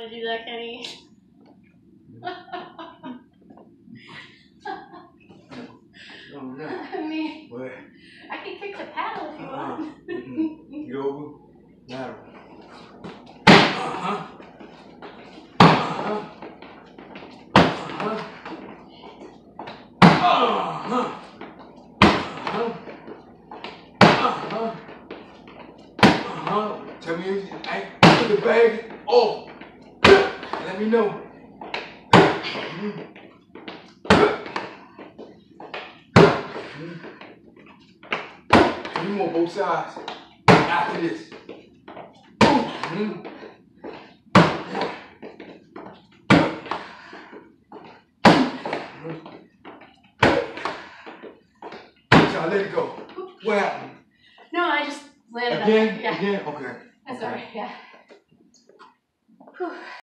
to do that, Kenny? Oh, no. I mean, What? I can kick the paddle if you want. Get over. Now. Tell me if I put the bag off. Let me know. You want both sides after this. So I let it go. What happened? No, I just landed Again? up. Yeah. Again? Okay. That's okay. alright, yeah. Whew.